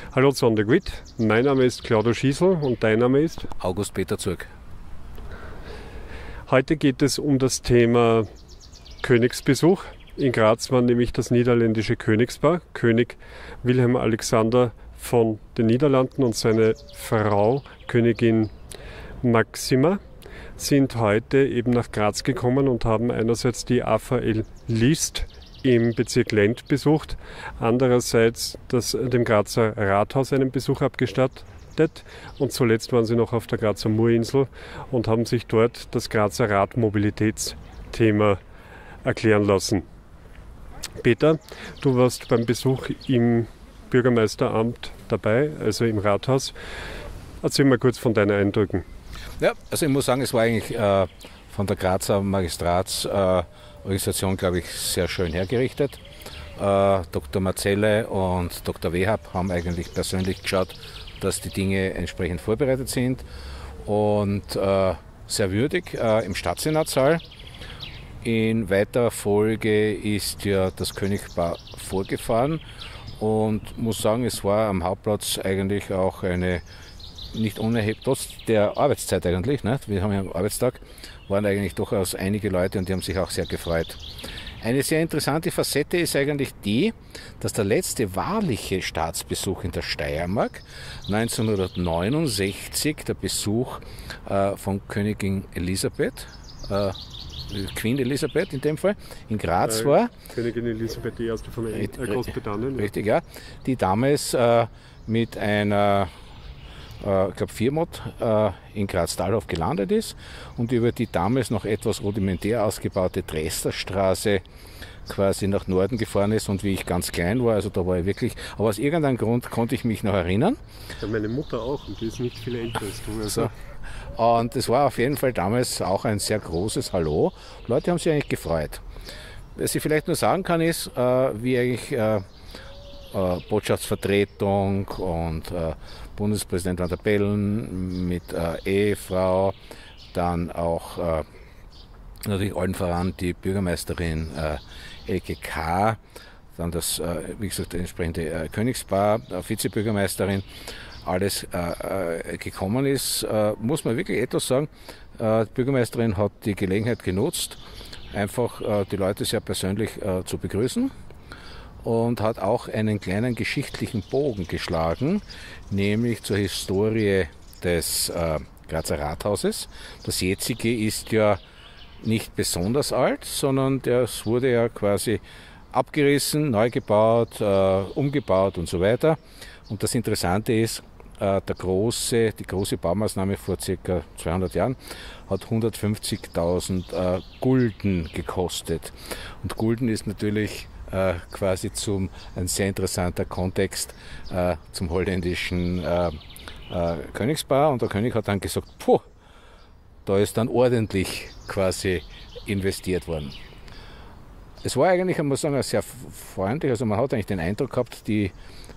Hallo Sondergut, mein Name ist Claudio Schiesel und dein Name ist? August Peter Zurg. Heute geht es um das Thema Königsbesuch. In Graz war nämlich das niederländische Königspaar, König Wilhelm Alexander von den Niederlanden und seine Frau, Königin Maxima, sind heute eben nach Graz gekommen und haben einerseits die AVL List im Bezirk Lent besucht, andererseits dem Grazer Rathaus einen Besuch abgestattet und zuletzt waren sie noch auf der Grazer Murinsel und haben sich dort das Grazer Radmobilitätsthema erklären lassen. Peter, du warst beim Besuch im Bürgermeisteramt dabei, also im Rathaus. Erzähl mal kurz von deinen Eindrücken. Ja, also ich muss sagen, es war eigentlich von der Grazer Magistratsorganisation, glaube ich, sehr schön hergerichtet. Dr. Marzelle und Dr. Wehab haben eigentlich persönlich geschaut, dass die Dinge entsprechend vorbereitet sind und sehr würdig im Stadtsenatssaal. In weiterer Folge ist ja das Königspaar vorgefahren und muss sagen, es war am Hauptplatz eigentlich auch eine nicht unerheblich, trotz der Arbeitszeit eigentlich, ne? Wir haben ja einen Arbeitstag, waren eigentlich durchaus einige Leute und die haben sich auch sehr gefreut. Eine sehr interessante Facette ist eigentlich die, dass der letzte wahrliche Staatsbesuch in der Steiermark 1969 der Besuch von Königin Elisabeth, Queen Elisabeth in dem Fall, in Graz war. Königin Elisabeth I. von Großbritannien. Richtig, ja. Die damals mit einer ich glaube Viermod in Graz-Dahlhof gelandet ist und über die damals noch etwas rudimentär ausgebaute Dresderstraße quasi nach Norden gefahren ist und wie ich ganz klein war, also da war ich wirklich, aber aus irgendeinem Grund konnte ich mich noch erinnern. Ja, meine Mutter auch und die ist nicht viel älter als du. Also. So. Und es war auf jeden Fall damals auch ein sehr großes Hallo. Leute haben sich eigentlich gefreut. Was ich vielleicht nur sagen kann ist, wie eigentlich Botschaftsvertretung und Bundespräsident Van der Bellen mit Ehefrau, dann auch natürlich allen voran die Bürgermeisterin Elke K., dann das, wie gesagt, entsprechende Königspaar, Vizebürgermeisterin, alles gekommen ist, muss man wirklich etwas sagen. Die Bürgermeisterin hat die Gelegenheit genutzt, einfach die Leute sehr persönlich zu begrüßen. Und hat auch einen kleinen geschichtlichen Bogen geschlagen, nämlich zur Historie des Grazer Rathauses. Das jetzige ist ja nicht besonders alt, sondern das wurde ja quasi abgerissen, neu gebaut, umgebaut und so weiter. Und das Interessante ist, die große Baumaßnahme vor ca. 200 Jahren hat 150.000 Gulden gekostet. Und Gulden ist natürlich quasi ein sehr interessanter Kontext zum holländischen Königspaar. Und der König hat dann gesagt, da ist dann ordentlich quasi investiert worden. Es war eigentlich, ich muss sagen, sehr freundlich. Also man hat eigentlich den Eindruck gehabt, die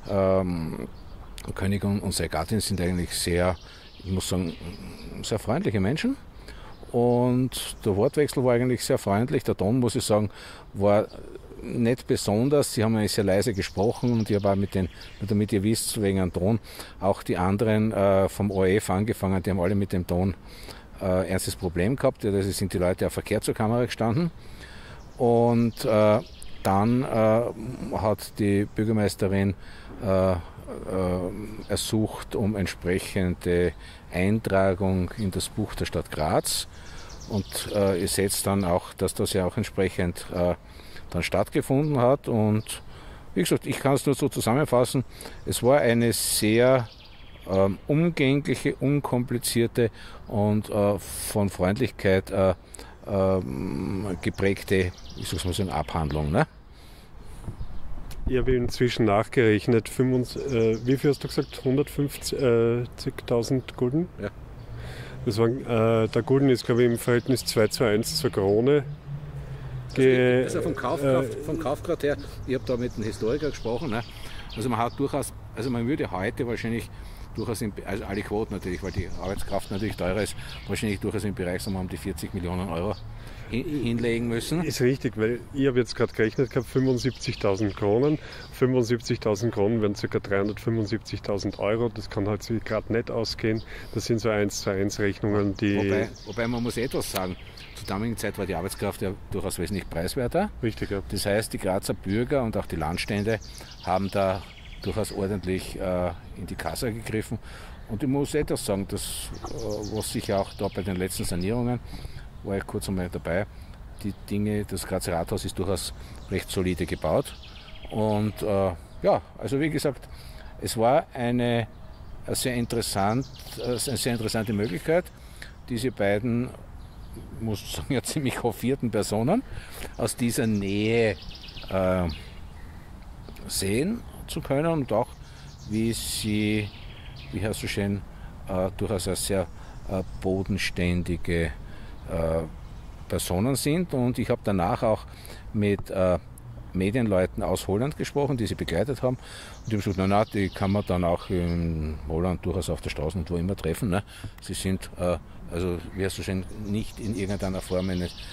Königin und seine Gattin sind eigentlich sehr, ich muss sagen, sehr freundliche Menschen. Und der Wortwechsel war eigentlich sehr freundlich. Der Ton, muss ich sagen, war nicht besonders. Sie haben eigentlich sehr leise gesprochen und ich habe auch damit ihr wisst, wegen dem Ton, auch die anderen vom ORF angefangen, die haben alle mit dem Ton ernstes Problem gehabt. Da sind die Leute auch verkehrt zur Kamera gestanden. Und dann hat die Bürgermeisterin ersucht um entsprechende Eintragung in das Buch der Stadt Graz. Und ihr seht dann auch, dass das ja auch entsprechend dann stattgefunden hat. Und wie gesagt, ich kann es nur so zusammenfassen, es war eine sehr umgängliche, unkomplizierte und von Freundlichkeit geprägte, ich sag's mal so, eine Abhandlung. Ne? Ich habe inzwischen nachgerechnet, wie viel hast du gesagt? 150.000 Gulden? Ja. Das war, der Gulden ist, glaube ich, im Verhältnis 2:1 zur Krone. Also vom Kaufgrad her, ich habe da mit einem Historiker gesprochen, ne? Also man hat durchaus Also man würde heute wahrscheinlich durchaus, also alle Quoten natürlich, weil die Arbeitskraft natürlich teurer ist, wahrscheinlich durchaus im Bereich um die 40 Millionen Euro hinlegen müssen. Ist richtig, weil ich habe jetzt gerade gerechnet gehabt, 75.000 Kronen. 75.000 Kronen wären ca. 375.000 Euro. Das kann halt sich gerade nicht ausgehen. Das sind so 1:1 Rechnungen, die... Wobei man muss etwas sagen, zur damaligen Zeit war die Arbeitskraft ja durchaus wesentlich preiswerter. Richtig, ja. Das heißt, die Grazer Bürger und auch die Landstände haben da durchaus ordentlich in die Kasse gegriffen. Und ich muss etwas sagen, das, was sich auch da bei den letzten Sanierungen, war ich kurz einmal dabei, die Dinge, das Grazer Rathaus ist durchaus recht solide gebaut. Und ja, also wie gesagt, es war eine sehr interessante Möglichkeit, diese beiden, muss ich sagen, ja ziemlich hoffierten Personen aus dieser Nähe sehen zu können und auch, wie sie, wie Herr so schön, durchaus eine sehr bodenständige Personen sind. Und ich habe danach auch mit Medienleuten aus Holland gesprochen, die sie begleitet haben. Und die haben gesagt, na, die kann man dann auch in Holland durchaus auf der Straße und wo immer treffen. Ne? Sie sind, also wie heißt so schön, nicht in irgendeiner Form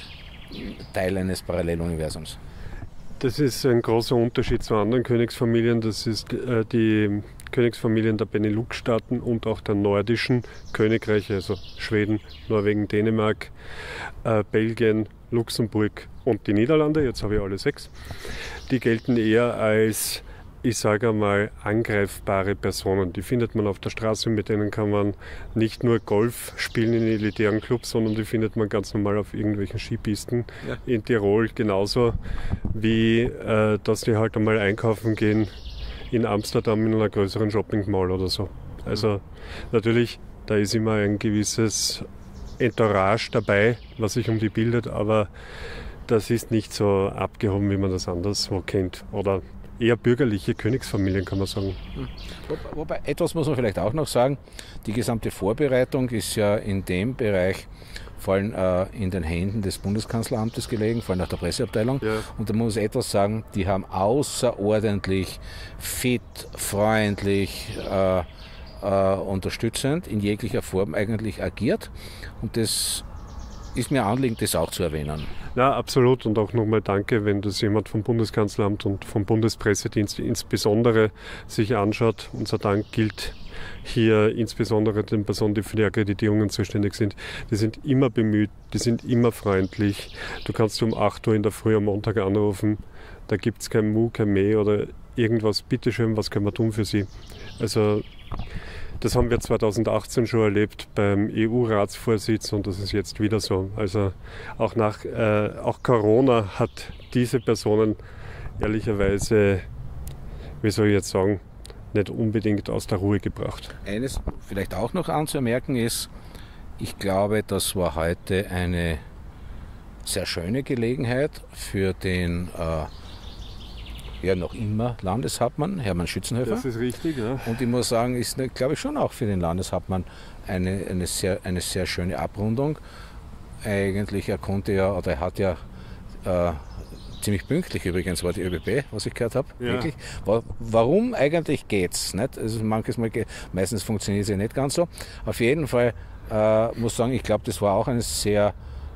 Teil eines Paralleluniversums. Das ist ein großer Unterschied zu anderen Königsfamilien. Das ist die Königsfamilien der Benelux-Staaten und auch der nordischen Königreiche, also Schweden, Norwegen, Dänemark, Belgien, Luxemburg und die Niederlande. Jetzt habe ich alle 6. Die gelten eher als, ich sage einmal, angreifbare Personen. Die findet man auf der Straße, mit denen kann man nicht nur Golf spielen in elitären Clubs, sondern die findet man ganz normal auf irgendwelchen Skipisten in Tirol, genauso wie dass die halt einmal einkaufen gehen in Amsterdam in einer größeren Shopping Mall oder so. Also natürlich, da ist immer ein gewisses Entourage dabei, was sich um die bildet, aber das ist nicht so abgehoben, wie man das anderswo kennt. Oder eher bürgerliche Königsfamilien, kann man sagen. Wobei, etwas muss man vielleicht auch noch sagen, die gesamte Vorbereitung ist ja in dem Bereich vor allem in den Händen des Bundeskanzleramtes gelegen, vor allem nach der Presseabteilung. Ja. Und da muss ich etwas sagen, die haben außerordentlich fit, freundlich, unterstützend in jeglicher Form eigentlich agiert. Und das ist mir Anliegen, das auch zu erwähnen. Ja, absolut. Und auch nochmal danke, wenn das jemand vom Bundeskanzleramt und vom Bundespressedienst insbesondere sich anschaut. Unser Dank gilt hier insbesondere den Personen, die für die Akkreditierungen zuständig sind. Die sind immer bemüht, die sind immer freundlich. Du kannst um 8 Uhr in der Früh am Montag anrufen. Da gibt es kein Mu, kein Meh oder irgendwas. Bitteschön, was können wir tun für Sie? Also das haben wir 2018 schon erlebt beim EU-Ratsvorsitz und das ist jetzt wieder so. Also auch Corona hat diese Personen ehrlicherweise, wie soll ich jetzt sagen, nicht unbedingt aus der Ruhe gebracht. Eines vielleicht auch noch anzumerken ist, ich glaube, das war heute eine sehr schöne Gelegenheit für den noch immer Landeshauptmann, Hermann Schützenhöfer. Das ist richtig, ja. Und ich muss sagen, ist, glaube ich, schon auch für den Landeshauptmann eine sehr schöne Abrundung. Eigentlich, er hat ja ziemlich pünktlich übrigens war die ÖBB, was ich gehört habe. Ja. Wirklich. Warum eigentlich geht's? Nicht? Also meistens funktioniert es ja nicht ganz so. Auf jeden Fall muss ich sagen, ich glaube, das war auch ein sehr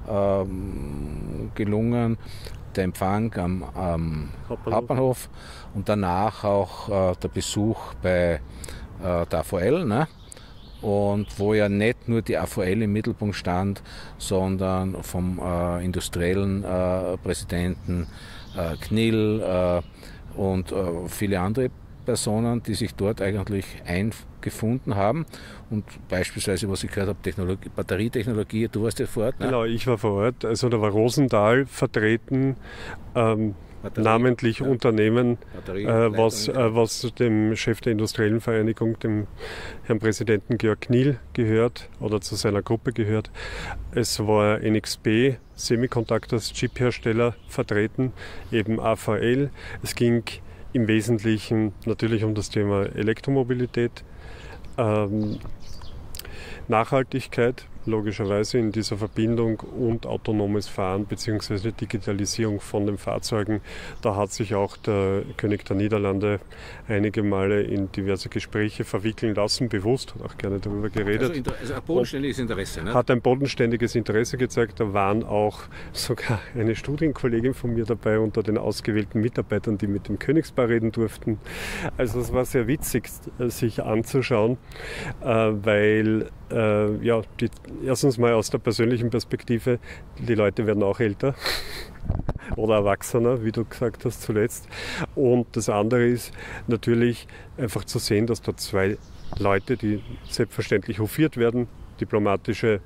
gelungen der Empfang am Hauptbahnhof und danach auch der Besuch bei der AVL, ne? Und wo ja nicht nur die AVL im Mittelpunkt stand, sondern vom industriellen Präsidenten Knill und viele andere Personen, die sich dort eigentlich eingefunden haben. Und beispielsweise, was ich gehört habe, Batterietechnologie, du warst ja vor Ort. Ne? Genau, ich war vor Ort. Also da war Rosendahl vertreten, namentlich Unternehmen, was dem Chef der Industriellen Vereinigung, dem Herrn Präsidenten Georg Knill gehört oder zu seiner Gruppe gehört. Es war NXP, Semiconductors, Chiphersteller vertreten, eben AVL. Es ging im Wesentlichen natürlich um das Thema Elektromobilität, Nachhaltigkeit, logischerweise in dieser Verbindung und autonomes Fahren bzw. Digitalisierung von den Fahrzeugen. Da hat sich auch der König der Niederlande einige Male in diverse Gespräche verwickeln lassen, bewusst, hat auch gerne darüber geredet. Also ein bodenständiges Interesse, ne? Hat ein bodenständiges Interesse gezeigt. Da waren auch sogar eine Studienkollegin von mir dabei unter den ausgewählten Mitarbeitern, die mit dem Königspaar reden durften. Also es war sehr witzig, sich anzuschauen, weil erstens mal aus der persönlichen Perspektive, die Leute werden auch älter oder erwachsener, wie du gesagt hast zuletzt. Und das andere ist natürlich einfach zu sehen, dass da zwei Leute, die selbstverständlich hofiert werden, diplomatische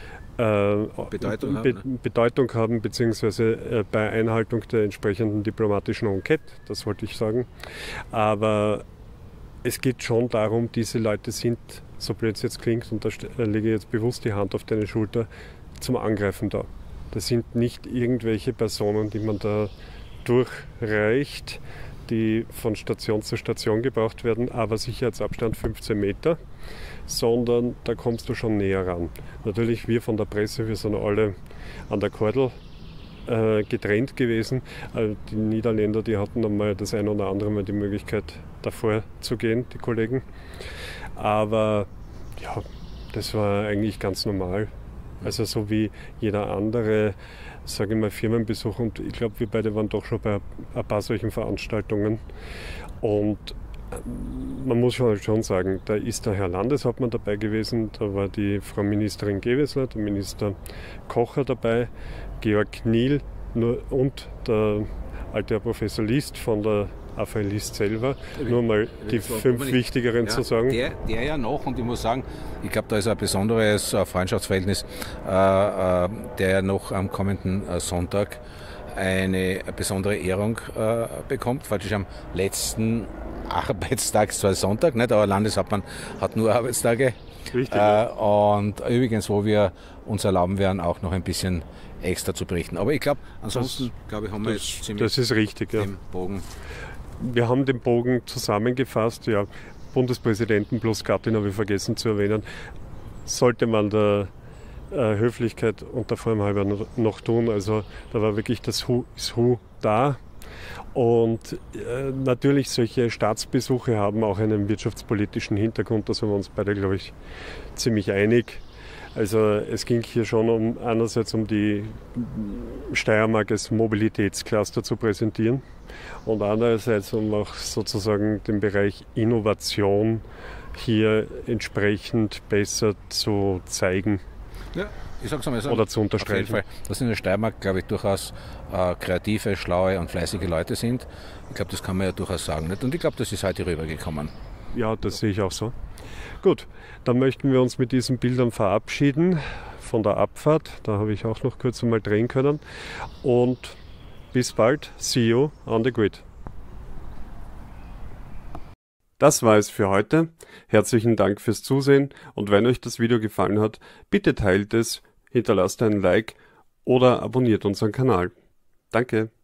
Bedeutung haben, beziehungsweise bei Einhaltung der entsprechenden diplomatischen Enquete, das wollte ich sagen. Aber es geht schon darum, diese Leute sind, so blöd es jetzt klingt, und da lege ich jetzt bewusst die Hand auf deine Schulter, zum Angreifen da. Das sind nicht irgendwelche Personen, die man da durchreicht, die von Station zu Station gebraucht werden, aber Sicherheitsabstand 15 Meter, sondern da kommst du schon näher ran. Natürlich, wir von der Presse, wir sind alle an der Kordel getrennt gewesen. Die Niederländer, die hatten einmal das ein oder andere Mal die Möglichkeit, davor zu gehen, die Kollegen. Aber ja, das war eigentlich ganz normal. Also so wie jeder andere, sage ich mal, Firmenbesuch. Und ich glaube, wir beide waren doch schon bei ein paar solchen Veranstaltungen. Und man muss schon sagen, da ist der Herr Landeshauptmann dabei gewesen, da war die Frau Ministerin Gewessler, der Minister Kocher dabei, Georg Kniel und der alte Herr Professor List von der AVL List selber. Nur mal die 5 wichtigeren zu sagen. Der ja noch, und ich muss sagen, ich glaube, da ist ein besonderes Freundschaftsverhältnis, der ja noch am kommenden Sonntag eine besondere Ehrung bekommt, falls am letzten Arbeitstag, zwar Sonntag, nicht, aber Landeshauptmann hat nur Arbeitstage. Richtig. Und übrigens, wo wir uns erlauben werden, auch noch ein bisschen extra zu berichten. Aber ich glaube, ansonsten haben wir jetzt ziemlich das ist richtig, den Bogen. Wir haben den Bogen zusammengefasst. Ja, Bundespräsidenten plus Gattin habe ich vergessen zu erwähnen. Sollte man der Höflichkeit und der Form halber noch tun. Also da war wirklich das Who da. Und natürlich solche Staatsbesuche haben auch einen wirtschaftspolitischen Hintergrund. Da sind wir uns beide, glaube ich, ziemlich einig. Also es ging hier schon einerseits um die Steiermark als Mobilitätscluster zu präsentieren und andererseits um auch sozusagen den Bereich Innovation hier entsprechend besser zu zeigen. Ja, ich sag's einmal so. Oder zu unterstreichen. Auf jeden Fall, dass in der Steiermark, glaube ich, durchaus kreative, schlaue und fleißige Leute sind. Ich glaube, das kann man ja durchaus sagen. Nicht? Und ich glaube, das ist heute rübergekommen. Ja, das sehe ich auch so. Gut, dann möchten wir uns mit diesen Bildern verabschieden von der Abfahrt. Da habe ich auch noch kurz einmal drehen können. Und bis bald. See you on the grid. Das war es für heute. Herzlichen Dank fürs Zusehen und wenn euch das Video gefallen hat, bitte teilt es, hinterlasst einen Like oder abonniert unseren Kanal. Danke.